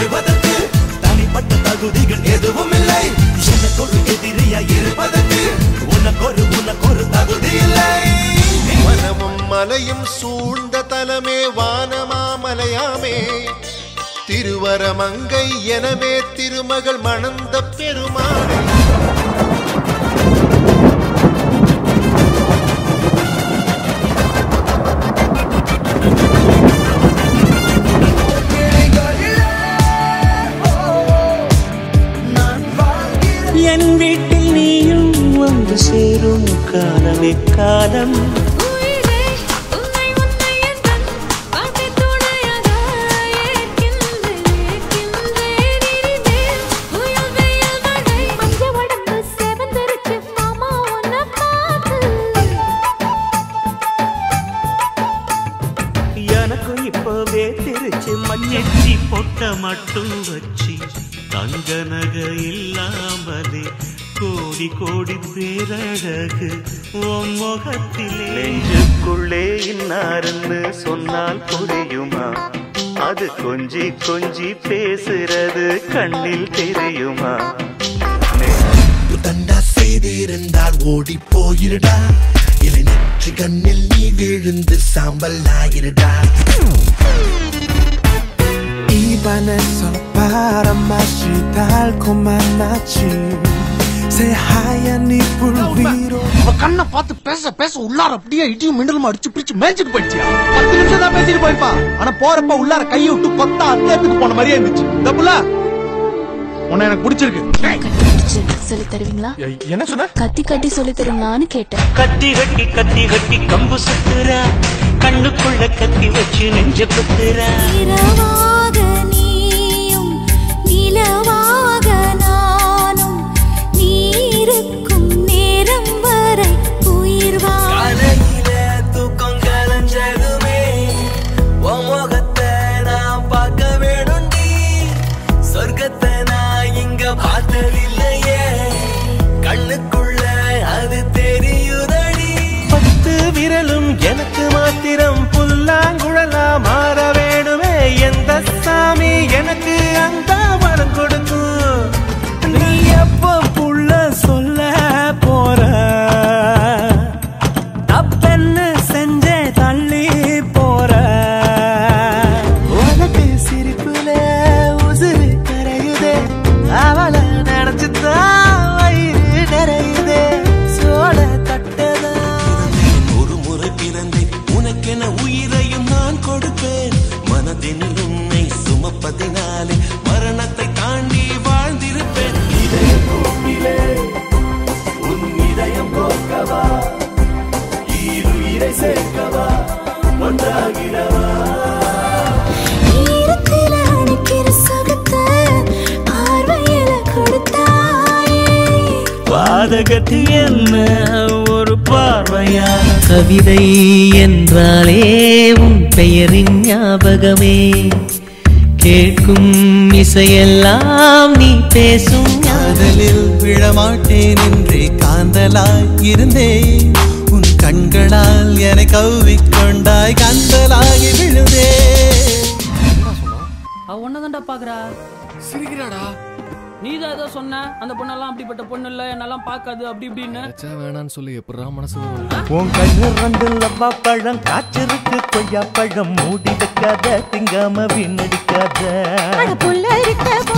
வாழ்வதற்கு தனிப்பட்ட தகுதிகள் எதுவும் இல்லை. எனக்கொரு எதிரியா இருப்பதற்கு உனக்கொரு தகுதி இல்லை. மனமும் மலையும் சூழ்ந்த தலமே வானமாமலையாமே திருவரமங்கை எனவே திருமகள் மணந்த பெருமானே. என் வீட்டில் நீயும் வந்து சேரும் காலமே காலம். எனக்கு இப்பவே திருச்சி மஞ்செச்சி பொட்ட மட்டும் வச்சு தங்க நகை இல்லாமலே கோடி கோடி பேரழகு உன் முகத்திலே. நெஞ்சுக்குள்ளே இன்னாருன்னு சொன்னால் புரியுமா? அது கொஞ்சி கொஞ்சி பேசுறது கண்ணில் தெரியுமா? தண்டா செய்திருந்தால் ஓடி போயிருடா, இலை நெற்றி கண்ணில் நீ விழுந்து சாம்பல் ஆயிருடா. 입안에서 바람 맛이 달콤한 아침 새하얀 이불 위로. அவ கண்ணை பார்த்து பேச பேச உள்ளார அப்படியே இடியும் மின்னலுமா அடிச்சு பிடிச்சு மேய்ச்சிட்டு போயிடுச்சியா. 10 நிமிஷம் தான் பேசிட்டு போயிருப்பா. ஆனா போறப்ப உள்ளார கையை விட்டு கொத்தா அத்தேத்துக்கு போன மாதிரியே இருந்துச்சு. இந்த புள்ள உன்னை எனக்கு பிடிச்சிருக்கு. சொல்லி தருவீங்களா? என்ன சொன்ன? கத்தி கட்டி சொல்லி தருவீங்களான்னு கேட்டேன். கத்தி கட்டி கம்பு சுத்துறா, கண்ணுக்குள்ள கத்தி வச்சு நெஞ்ச குத்துறா. இரவாக நீயும் நிலவாக நானும் நீருக்கும் நேரம் வரை உயிர் காலையில தூக்கம் கலஞ்சதுமே உன் முகத்தை நான் பார்க்க வேணும்டி. சொர்க்கத்தை நான் இங்க பார்த்ததில்லையே, கண்ணுக்குள்ள அது தெரியுதடி. 10 விரலும் எனக்கு மாத்திரம் புல்லாங்குழலா மாற வேணுமே. எந்த சாமி எனக்கு அந்த வரம் கொடுக்கும்? நீ எப்ப புள்ள சொல்ல போற? தப்பென்னு செஞ்சே தள்ளி போற. உனக்கு சிரிப்புல உசுறு கரையுதே, அவளை நினைச்சுதான் வயிறு நிறையுதே. சோழ தட்டதா ஒரு முறை பிறந்தேன் உனக்கென உயிரையும் நான் கொடுப்பேன். மனதினில் உன்னை சுமப்பதினாலே மரணத்தை தாண்டி வாழ்ந்திருப்பேன். இதயம் கோப்பிலே உன் இதயம் கோக்கவா, ஈருயிரை சேர்க்கவா, ஒன்றாகிடவா. ஈரத்தில அடிக்கிற சுகத்தை பார்வையில கொடுத்தாயே. பாதகத்தி என்ன ஒரு பார்வையான கவிதை என்றாலே உன் பெயரின் ஞாபகமே. கேட்கும் இசையெல்லாம் நீ பேசும் காதலில் விழமாட்டேன் என்றே காந்தலாய் இருந்தேன். உன் கண்களால் என்னை கவ்விக்கொண்டாய் கந்தலாகி விழுதே. அவ ஒன்னதான்டா பாக்குறா. சிரிக்கிறாடா. நீதான் ஏதோ சொன்ன அந்த பொண்ணெல்லாம் அப்படிப்பட்ட பொண்ணு இல்ல, என்னெல்லாம் பாக்காது அப்படி இப்படின்னு. வேணான்னு சொல்லி எப்படா மனசு வரும்? உன் கண்ணு 2 லவ்வா பழம் காய்ச்சிருக்கு கொய்யா பழம் மூடி வைக்காத திங்காம வீணடிக்காத. புள்ள இருக்க